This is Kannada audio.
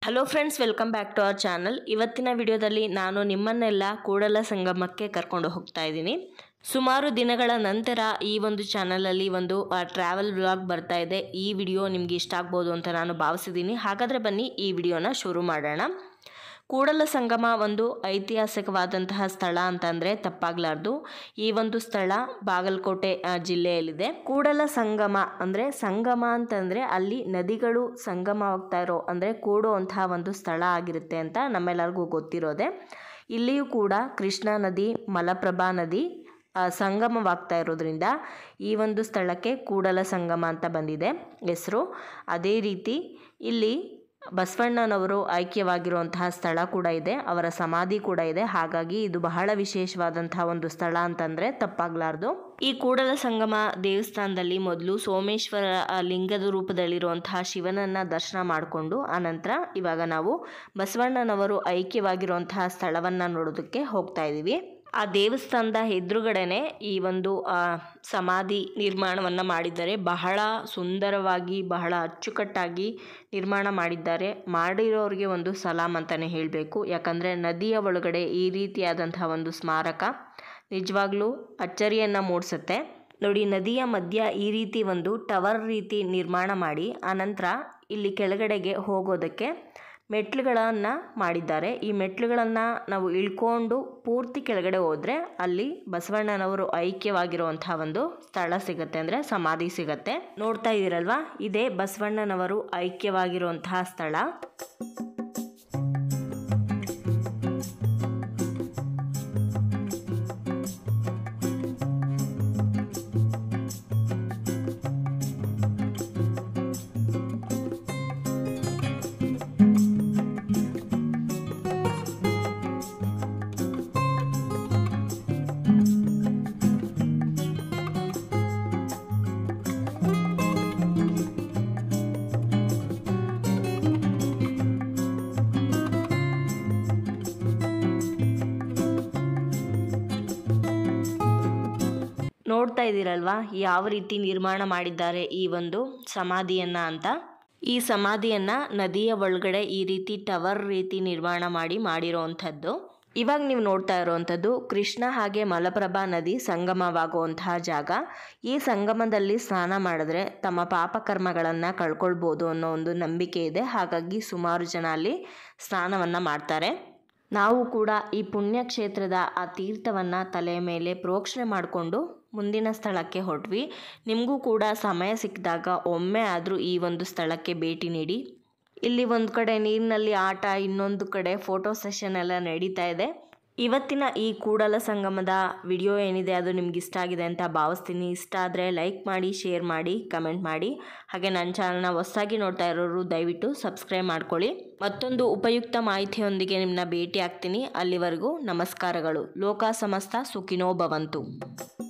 Hello friends, welcome back to our channel. ಇವತ್ತಿನ ವಿಡಿಯೋದಲ್ಲಿ ನಾನು ನಿಮ್ಮನ್ನೆಲ್ಲ ಕೂಡಲ ಸಂಗಮಕ್ಕೆ ಕರ್ಕೊಂಡು ಹೋಗ್ತಾ ಇದ್ದೀನಿ. ಸುಮಾರು ದಿನಗಳ ನಂತರ ಈ ಒಂದು ಚಾನಲಲ್ಲಿ ಒಂದು ಟ್ರಾವೆಲ್ ವ್ಲಾಗ್ ಬರ್ತಾ ಇದೆ. ಈ ವಿಡಿಯೋ ನಿಮಗೆ ಇಷ್ಟ ಆಗ್ಬೋದು ಅಂತ ನಾನು ಭಾವಿಸಿದ್ದೀನಿ. ಹಾಗಾದರೆ ಬನ್ನಿ ಈ ವಿಡಿಯೋನ ಶುರು ಮಾಡೋಣ. ಕೂಡಲ ಸಂಗಮ ಒಂದು ಐತಿಹಾಸಿಕವಾದಂತಹ ಸ್ಥಳ ಅಂತಂದರೆ ತಪ್ಪಾಗಲಾರ್ದು. ಈ ಒಂದು ಸ್ಥಳ ಬಾಗಲಕೋಟೆ ಜಿಲ್ಲೆಯಲ್ಲಿದೆ. ಕೂಡಲ ಸಂಗಮ ಅಂದರೆ ಸಂಗಮ ಅಂತಂದರೆ ಅಲ್ಲಿ ನದಿಗಳು ಸಂಗಮವಾಗ್ತಾ ಇರೋ ಅಂದರೆ ಕೂಡುವಂತಹ ಒಂದು ಸ್ಥಳ ಆಗಿರುತ್ತೆ ಅಂತ ನಮ್ಮೆಲ್ಲರಿಗೂ ಗೊತ್ತಿರೋದೆ. ಇಲ್ಲಿಯೂ ಕೂಡ ಕೃಷ್ಣಾ ನದಿ, ಮಲಪ್ರಭಾ ನದಿ ಸಂಗಮವಾಗ್ತಾ ಇರೋದ್ರಿಂದ ಈ ಒಂದು ಸ್ಥಳಕ್ಕೆ ಕೂಡಲ ಸಂಗಮ ಅಂತ ಬಂದಿದೆ ಹೆಸರು. ಅದೇ ರೀತಿ ಇಲ್ಲಿ ಬಸವಣ್ಣನವರು ಐಕ್ಯವಾಗಿರುವಂತಹ ಸ್ಥಳ ಕೂಡ ಇದೆ, ಅವರ ಸಮಾಧಿ ಕೂಡ ಇದೆ. ಹಾಗಾಗಿ ಇದು ಬಹಳ ವಿಶೇಷವಾದಂತಹ ಒಂದು ಸ್ಥಳ ಅಂತಂದರೆ ತಪ್ಪಾಗಲಾರ್ದು. ಈ ಕೂಡಲ ಸಂಗಮ ದೇವಸ್ಥಾನದಲ್ಲಿ ಮೊದಲು ಸೋಮೇಶ್ವರ ಲಿಂಗದ ರೂಪದಲ್ಲಿರುವಂತಹ ಶಿವನನ್ನು ದರ್ಶನ ಮಾಡಿಕೊಂಡು ಆನಂತರ ಇವಾಗ ನಾವು ಬಸವಣ್ಣನವರು ಐಕ್ಯವಾಗಿರುವಂತಹ ಸ್ಥಳವನ್ನು ನೋಡೋದಕ್ಕೆ ಹೋಗ್ತಾ ಇದ್ದೀವಿ. ಆ ದೇವಸ್ಥಾನದ ಎದುರುಗಡೆನೆ ಈ ಒಂದು ಸಮಾಧಿ ನಿರ್ಮಾಣವನ್ನು ಮಾಡಿದ್ದಾರೆ. ಬಹಳ ಸುಂದರವಾಗಿ, ಬಹಳ ಅಚ್ಚುಕಟ್ಟಾಗಿ ನಿರ್ಮಾಣ ಮಾಡಿದ್ದಾರೆ. ಮಾಡಿರೋರಿಗೆ ಒಂದು ಸಲಾಮ್ ಅಂತಲೇ ಹೇಳಬೇಕು. ಯಾಕಂದರೆ ನದಿಯ ಒಳಗಡೆ ಈ ರೀತಿಯಾದಂತಹ ಒಂದು ಸ್ಮಾರಕ ನಿಜವಾಗ್ಲೂ ಅಚ್ಚರಿಯನ್ನು ಮೂಡಿಸುತ್ತೆ. ನೋಡಿ, ನದಿಯ ಮಧ್ಯ ಈ ರೀತಿ ಒಂದು ಟವರ್ ರೀತಿ ನಿರ್ಮಾಣ ಮಾಡಿ ಆನಂತರ ಇಲ್ಲಿ ಕೆಳಗಡೆಗೆ ಹೋಗೋದಕ್ಕೆ ಮೆಟ್ಲುಗಳನ್ನು ಮಾಡಿದ್ದಾರೆ. ಈ ಮೆಟ್ಲುಗಳನ್ನು ನಾವು ಇಳ್ಕೊಂಡು ಪೂರ್ತಿ ಕೆಳಗಡೆ ಹೋದರೆ ಅಲ್ಲಿ ಬಸವಣ್ಣನವರು ಐಕ್ಯವಾಗಿರುವಂತಹ ಒಂದು ಸ್ಥಳ ಸಿಗುತ್ತೆ, ಅಂದರೆ ಸಮಾಧಿ ಸಿಗತ್ತೆ. ನೋಡ್ತಾ ಇದ್ದೀರಲ್ವಾ, ಇದೇ ಬಸವಣ್ಣನವರು ಐಕ್ಯವಾಗಿರುವಂತಹ ಸ್ಥಳ. ನೋಡ್ತಾ ಇದ್ದೀರಲ್ವಾ ಯಾವ ರೀತಿ ನಿರ್ಮಾಣ ಮಾಡಿದ್ದಾರೆ ಈ ಒಂದು ಸಮಾಧಿಯನ್ನು ಅಂತ. ಈ ಸಮಾಧಿಯನ್ನು ನದಿಯ ಒಳಗಡೆ ಈ ರೀತಿ ಟವರ್ ರೀತಿ ನಿರ್ಮಾಣ ಮಾಡಿರೋವಂಥದ್ದು. ಇವಾಗ ನೀವು ನೋಡ್ತಾ ಇರೋವಂಥದ್ದು ಕೃಷ್ಣ ಹಾಗೆ ಮಲಪ್ರಭಾ ನದಿ ಸಂಗಮವಾಗುವಂತಹ ಜಾಗ. ಈ ಸಂಗಮದಲ್ಲಿ ಸ್ನಾನ ಮಾಡಿದ್ರೆ ತಮ್ಮ ಪಾಪಕರ್ಮಗಳನ್ನು ಕಳ್ಕೊಳ್ಬೋದು ಅನ್ನೋ ಒಂದು ನಂಬಿಕೆ ಇದೆ. ಹಾಗಾಗಿ ಸುಮಾರು ಜನ ಅಲ್ಲಿ ಸ್ನಾನವನ್ನು ಮಾಡ್ತಾರೆ. ನಾವು ಕೂಡ ಈ ಪುಣ್ಯಕ್ಷೇತ್ರದ ಆ ತೀರ್ಥವನ್ನು ತಲೆಯ ಮೇಲೆ ಪ್ರೋಕ್ಷಣೆ ಮಾಡಿಕೊಂಡು ಮುಂದಿನ ಸ್ಥಳಕ್ಕೆ ಹೊರಟ್ವಿ. ನಿಮಗೂ ಕೂಡ ಸಮಯ ಸಿಕ್ಕಿದಾಗ ಒಮ್ಮೆ ಆದರೂ ಈ ಒಂದು ಸ್ಥಳಕ್ಕೆ ಭೇಟಿ ನೀಡಿ. ಇಲ್ಲಿ ಒಂದು ಕಡೆ ನೀರಿನಲ್ಲಿ ಆಟ, ಇನ್ನೊಂದು ಕಡೆ ಫೋಟೋ ಸೆಷನ್ ಎಲ್ಲ ನಡೀತಾ ಇದೆ. ಇವತ್ತಿನ ಈ ಕೂಡಲ ಸಂಗಮದ ವಿಡಿಯೋ ಏನಿದೆ ಅದು ನಿಮ್ಗೆ ಇಷ್ಟ ಆಗಿದೆ ಅಂತ ಭಾವಿಸ್ತೀನಿ. ಇಷ್ಟ ಆದರೆ ಲೈಕ್ ಮಾಡಿ, ಶೇರ್ ಮಾಡಿ, ಕಮೆಂಟ್ ಮಾಡಿ. ಹಾಗೆ ನನ್ನ ಚಾನಲ್ನ ಹೊಸದಾಗಿ ನೋಡ್ತಾ ಇರೋರು ದಯವಿಟ್ಟು ಸಬ್ಸ್ಕ್ರೈಬ್ ಮಾಡ್ಕೊಳ್ಳಿ. ಮತ್ತೊಂದು ಉಪಯುಕ್ತ ಮಾಹಿತಿಯೊಂದಿಗೆ ನಿಮ್ಮನ್ನ ಭೇಟಿ ಆಗ್ತೀನಿ. ಅಲ್ಲಿವರೆಗೂ ನಮಸ್ಕಾರಗಳು. ಲೋಕ ಸಮಸ್ತ ಸುಖಿನೋ ಭವಂತು.